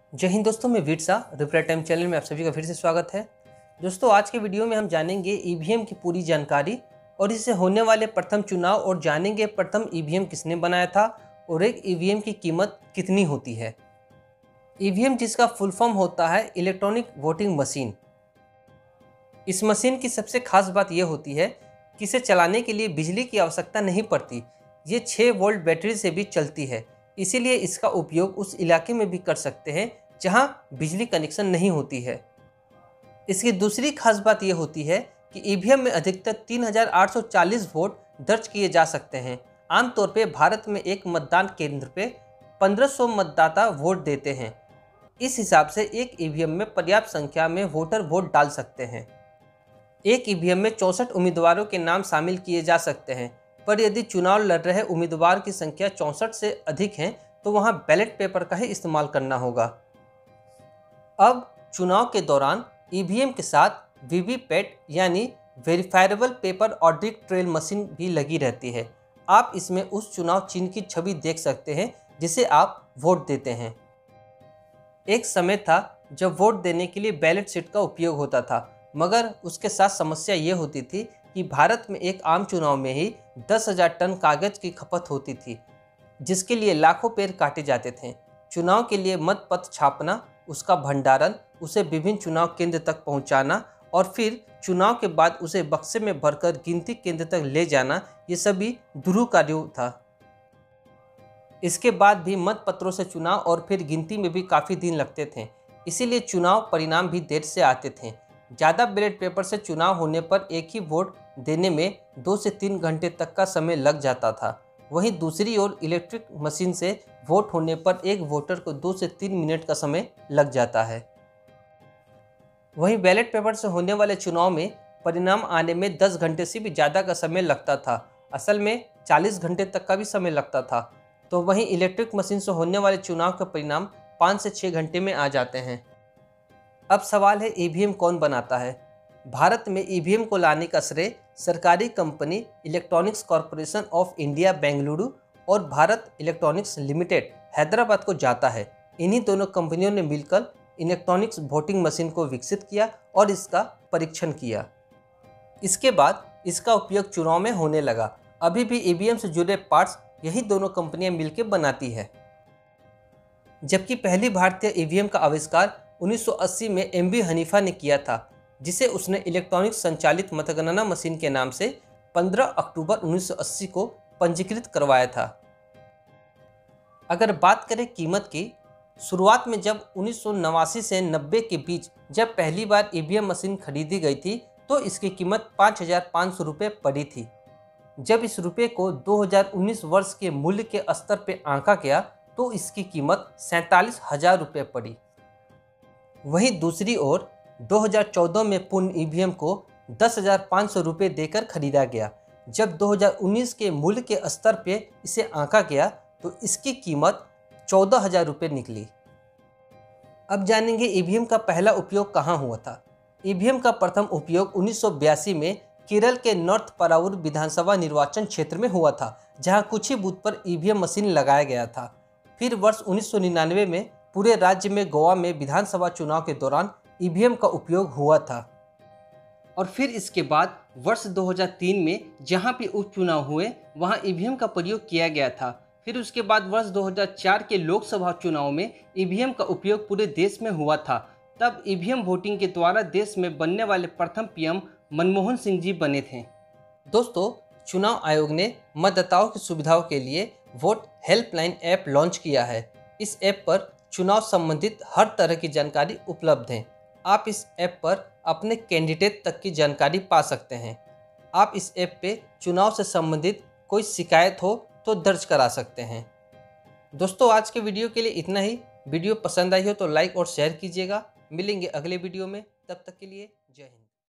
जय हिंद दोस्तों, मैं Veer Shah reply time channel में आप सभी का फिर से स्वागत है। दोस्तों, आज के वीडियो में हम जानेंगे ईवीएम की पूरी जानकारी और इससे होने वाले प्रथम चुनाव और जानेंगे प्रथम ईवीएम किसने बनाया था और एक ईवीएम की कीमत कितनी होती है। ईवीएम जिसका फुल फॉर्म होता है इलेक्ट्रॉनिक वोटिंग मशीन। इस मशीन की सबसे खास बात यह होती है कि इसे चलाने के लिए बिजली की आवश्यकता नहीं पड़ती। ये 6 वोल्ट बैटरी से भी चलती है, इसीलिए इसका उपयोग उस इलाके में भी कर सकते हैं जहां बिजली कनेक्शन नहीं होती है। इसकी दूसरी खास बात यह होती है कि ईवीएम में अधिकतर 3840 वोट दर्ज किए जा सकते हैं। आमतौर पे भारत में एक मतदान केंद्र पे 1500 मतदाता वोट देते हैं। इस हिसाब से एक ईवीएम में पर्याप्त संख्या में वोटर वोट डाल सकते हैं। एक ईवीएम में 64 उम्मीदवारों के नाम शामिल किए जा सकते हैं, पर यदि चुनाव लड़ रहे उम्मीदवार की संख्या 64 से अधिक है तो वहां बैलेट पेपर का ही इस्तेमाल करना होगा। अब चुनाव के दौरान ईवीएम के साथ वीवीपैट यानी verifiable paper audit trail machine भी लगी रहती है। आप इसमें उस चुनाव चिन्ह की छवि देख सकते हैं जिसे आप वोट देते हैं। एक समय था जब वोट देने के लिए बैलेट शीट का उपयोग होता था, मगर उसके साथ समस्या ये होती थी कि भारत में एक आम चुनाव में ही 10,000 टन कागज की खपत होती थी, जिसके लिए लाखों पेड़ काटे जाते थे। चुनाव के लिए मतपत्र छापना, उसका भंडारण, उसे विभिन्न चुनाव केंद्र तक पहुंचाना और फिर चुनाव के बाद उसे बक्से में भरकर गिनती केंद्र तक ले जाना, ये सभी दुरूह कार्य था। इसके बाद भी मतपत्रों से चुनाव और फिर गिनती में भी काफ़ी दिन लगते थे, इसीलिए चुनाव परिणाम भी देर से आते थे। ज़्यादा बैलेट पेपर से चुनाव होने पर एक ही वोट देने में 2 से 3 घंटे तक का समय लग जाता था। वहीं दूसरी ओर इलेक्ट्रिक मशीन से वोट होने पर एक वोटर को 2 से 3 मिनट का समय लग जाता है। वहीं बैलेट पेपर से होने वाले चुनाव में परिणाम आने में 10 घंटे से भी ज़्यादा का समय लगता था। असल में 40 घंटे तक का भी समय लगता था। तो वहीं इलेक्ट्रिक मशीन से होने वाले चुनाव के परिणाम 5 से 6 घंटे में आ जाते हैं। अब सवाल है, ईवीएम कौन बनाता है? भारत में ईवीएम को लाने का श्रेय सरकारी company Electronics Corporation of India Bengaluru और भारत इलेक्ट्रॉनिक्स लिमिटेड हैदराबाद को जाता है। इन्हीं दोनों कंपनियों ने मिलकर इलेक्ट्रॉनिक्स वोटिंग मशीन को विकसित किया और इसका परीक्षण किया। इसके बाद इसका उपयोग चुनाव में होने लगा। अभी भी ईवीएम से जुड़े पार्ट्स यही दोनों कंपनियां मिलकर बनाती है। जबकि पहली भारतीय ईवीएम का आविष्कार 1980 में एमबी हनीफा ने किया था, जिसे उसने इलेक्ट्रॉनिक संचालित मतगणना मशीन के नाम से 15 अक्टूबर 1980 को पंजीकृत करवाया था। अगर बात करें कीमत की, शुरुआत में जब 1989 से 90 के बीच जब पहली बार ईवीएम मशीन खरीदी गई थी तो इसकी कीमत 5,500 रुपये पड़ी थी। जब इस रुपये को 2019 वर्ष के मूल्य के स्तर पर आंका गया तो इसकी कीमत 47,000 रुपये पड़ी। वहीं दूसरी ओर 2014 में पूर्ण ईवीएम को 10,500 रुपये देकर खरीदा गया। जब 2019 के मूल्य के स्तर पे इसे आंका गया तो इसकी कीमत 14,000 रुपये निकली। अब जानेंगे ईवीएम का पहला उपयोग कहाँ हुआ था। ईवीएम का प्रथम उपयोग 1982 में केरल के नॉर्थ परावूर विधानसभा निर्वाचन क्षेत्र में हुआ था, जहाँ कुछ ही बूथ पर ईवीएम मशीन लगाया गया था। फिर वर्ष 1999 में पूरे राज्य में गोवा में विधानसभा चुनाव के दौरान ईवीएम का उपयोग हुआ था। और फिर इसके बाद वर्ष 2003 में जहां भी उपचुनाव हुए वहां ईवीएम का प्रयोग किया गया था। फिर उसके बाद वर्ष 2004 के लोकसभा चुनाव में ईवीएम का उपयोग पूरे देश में हुआ था। तब ईवीएम वोटिंग के द्वारा देश में बनने वाले प्रथम पीएम मनमोहन सिंह जी बने थे। दोस्तों, चुनाव आयोग ने मतदाताओं की सुविधाओं के लिए वोट हेल्पलाइन ऐप लॉन्च किया है। इस ऐप पर चुनाव संबंधित हर तरह की जानकारी उपलब्ध है। आप इस ऐप पर अपने कैंडिडेट तक की जानकारी पा सकते हैं। आप इस ऐप पे चुनाव से संबंधित कोई शिकायत हो तो दर्ज करा सकते हैं। दोस्तों, आज के वीडियो के लिए इतना ही। वीडियो पसंद आई हो तो लाइक और शेयर कीजिएगा। मिलेंगे अगले वीडियो में, तब तक के लिए जय हिंद।